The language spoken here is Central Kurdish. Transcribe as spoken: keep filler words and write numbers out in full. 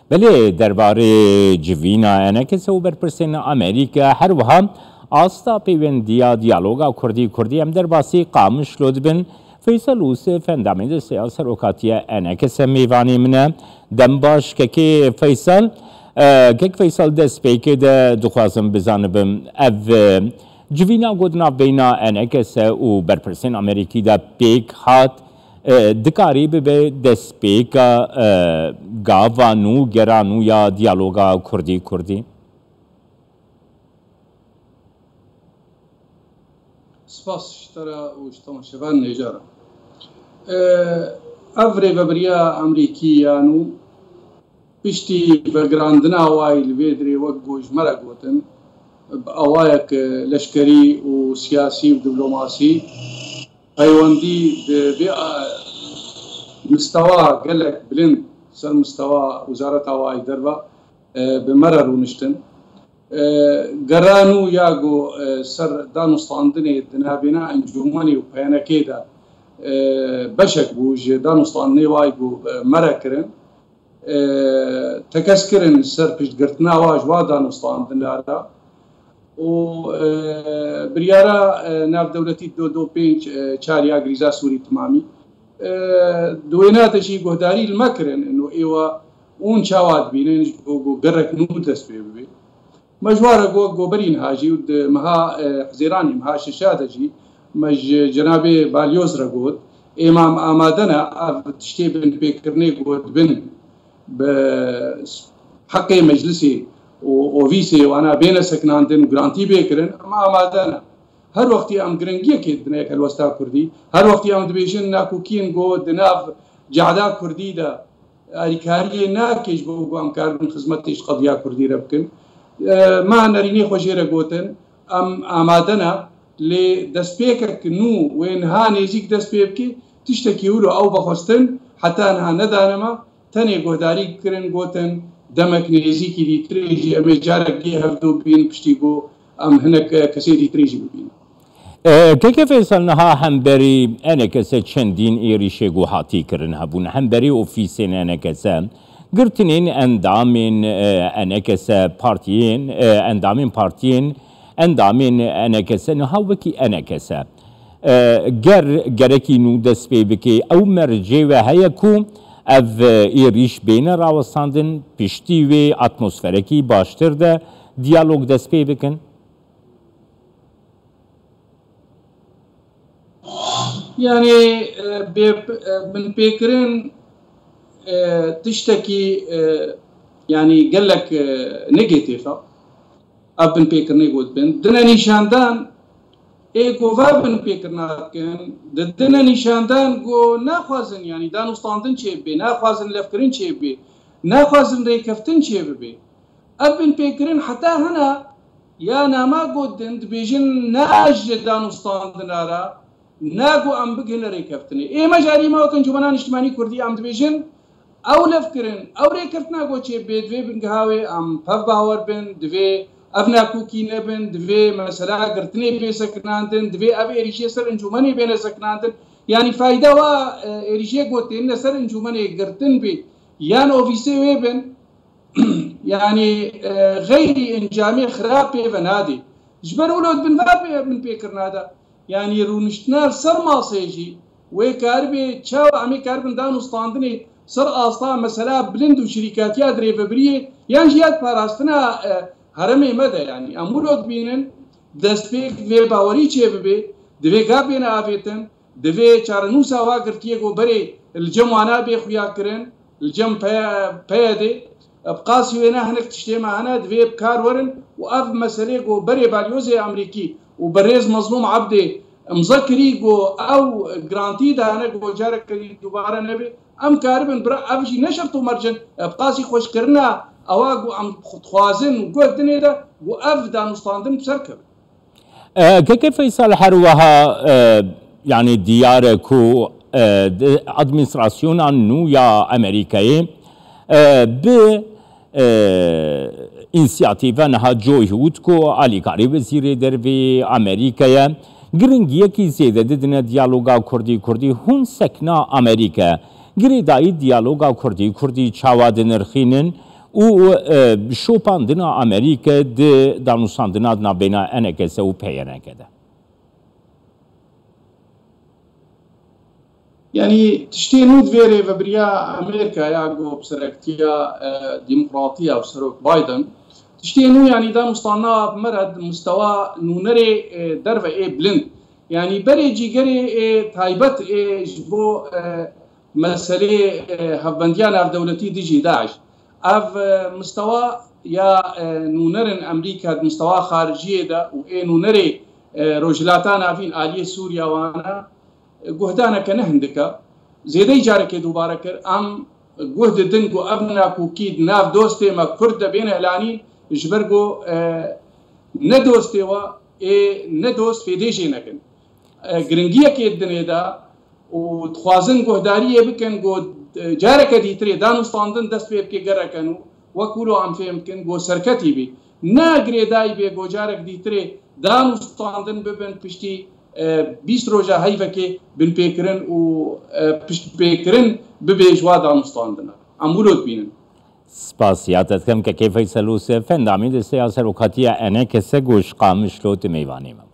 بله درباره جوینا انکس و برپرسین امریکا هر وها آستا پیوندیا دیالوگا کردی کردی هم در باسی قامش لودبن فیصل اوسف اندامید سیاست روکاتیه انکس میوانی منه دم باش که فیصل که فیصل دست پیکه ده دخوازم بزنبم او جوینا گودنا بینا انکس و برپرسین امریکی ده پیک هات دکاری به دست پیکا گاوانو گرانو یا دیالوگا کردی کردی سپاس اشترا و اشتما شبان نجارة افري ببريا امريكيانو بشتي بگراندنا واي الفيدري وقوج مرقوتن بأوايك لشكري وسياسي ودبلوماسي ايواندي مستوى قال لك بلند سر مستوى وزارة هواي دربا بمرر ونشتن قرانو ياغو سر دانوستاندني دنابنا انجوماني وبيانا كيدا بشك بوج دانوستاندني وايغو مركرن تكسكرن سر بيش قرتنا واج وا دانوستاندن و بريارا ناف دولتي دو دو بينج چاريا غريزا سوري تمامي دويناتشي قهداري المكرن انه ايوا اون چاوات بينن قرك نو تسبيب بي مجوارا قو قوبرين هاجي ود مها حزيراني مها ششادجي مج جنابي باليوز رقود امام امادنا تشتي بن بيكرني قود بن بحقي مجلسي وفيسي وانا بين سكناندن جرانتي بيكرن اما امادنا هر وقت ام گرنگی که دنیا کلوستا کردی هر وقت ام دبیشن ناکو کین گو دناف جعدا کردی دا اریکاری ناکش بو ام کارن خدمتش قضیه کردی ربکن ما نرینی خوشیره گوتن ام آمادنا لی دسپیک نو وین ها نزیک دسپیک کی تشتکی ورو او بخستن حتی انها ندانما تنی گهداری کرن گوتن دمک نزیکی دی تریجی امی جارک دی هفدو بین پشتی گو ام هنک کسی دی تریجی ببین که فیصل نها همبری انکسه چندین ایریشه گو حاتی کرن هبون همبری اوفیسین انکسه گرتنین اندامین انکسه پارتیین اندامین پارتیین اندامین انکسه نها وکی انکسه گر گرکی نو دست پی بکی او مرجع و هیکو او ایریش بین راوستاندن پشتی و اتمسفرکی باشتر ده دیالوگ دست پی بکن يعني من بيكرين تشتكي يعني قال لك نيجاتيفا ابن بيكر نيجود بن دنا نيشاندان ايكو فابن بيكر ناكن دنا نيشاندان جو ناخوازن يعني دانوستاندن چيبي ناخوازن لفكرين چيبي ناخوازن ريكفتن چيبي ابن بيكرين حتى هنا يا ناما قدن دبيجن ناج دانوستاندن ارا ناقو ام بگن ريكفتني اي مجاري ما وكن جمانان اجتماعي كردي ام دبيجن او لفكرن او ريكفتنا گو چه بيدوي بنگهاوي ام فف باور بن دوي افنا كوكي نبن دوي مثلا قرتني بي سكناندن دوي ابي اريشي سر انجماني بين سكناندن يعني فايده وا اريشي گوتين سر انجماني قرتن بي يان اوفيسي ويبن يعني غير انجامي خراب بي بنادي جبر ولود بن باب من بيكرنادا يعني رونشتنار سر ماسيجي وكاربي تشاو عمي كاربن دانو ستاندني سر اصلا مثلا بلند وشركات يا دريفبريه يعني جيات باراستنا هرمي مدى يعني امولود بينن دسبيك في باوري تشيبي دبي غابينا افيتن دبي چارنوسا واغرتيغو بري الجمعنا بي خويا كرن الجم بيدي بقاسي وينا هنك تشتي معنا دبي بكار ورن واف مسليغو بري باليوزي امريكي وبريز مظلوم عبدي مذكري جو او جرانتي ده انا جو جارك دوباره نبي ام كاربن برا ابجي نشرتو مرجن بقاسي خوش كرنا اواغو ام خوازن جو الدنيا ده جو اف دانوستاندن بسركب كيف فيصل حروها يعني دياركو ادمنستراسيون نو يا امريكاي ب انسياتيفا نها جوي هوتكو علي كاري وزير دربي امريكا گرنگیه کی زیاده ددن دیالوگا کردی کردی هون سکنا امریکا گری دای دیالوگا کردی کردی چاواد نرخینن و شۆپاندنا ئەمریکا دانووساندنا نابێنە ئەنەکەسە و پەیەنەکەدا. يعني تشتي دوێرێ بە بریا ئەمریکا یاگۆ بسەرەکتیە دیموکراتیە و سەرۆک بايدن تشتي نو يعني دانوستانا بمرد مستوى نونري درفة ايه بلند يعني بري جيجري ايه تايبت ايه جبو مسألة هفبنديان اف دولتي ديجي داعش اف مستوى يا نونرن امريكا مستوى خارجية دا و ايه نونري روجلاتان افين آلية سوريا وانا جهدانا كنهندكا زيدي جارك دوباره كر ام جهد دنگو ابنا كوكيد ناف دوستي ما كرد بين اعلانين جبرگو ندوستي و ندوست في ديجي نكن گرنگيه كي الدنيا دا و تخوازن جهداريه بكن جو جارك ديتري دانوستاندن دست بيب كي گركنو وكولو عم فهمكن جو سركتي بي نا گريداي بي جو جارك ديتري دانوستاندن ببن پشتي بیست روزه هیوکی بن پیکرن و پشت پیکرن ببیجوا دانوستاندنا امولود بینن. سپاسیاتت کم که کیفی سلوس فندامی دسته سروکاتیا انه کسه گوش قامش لوت میوانیم.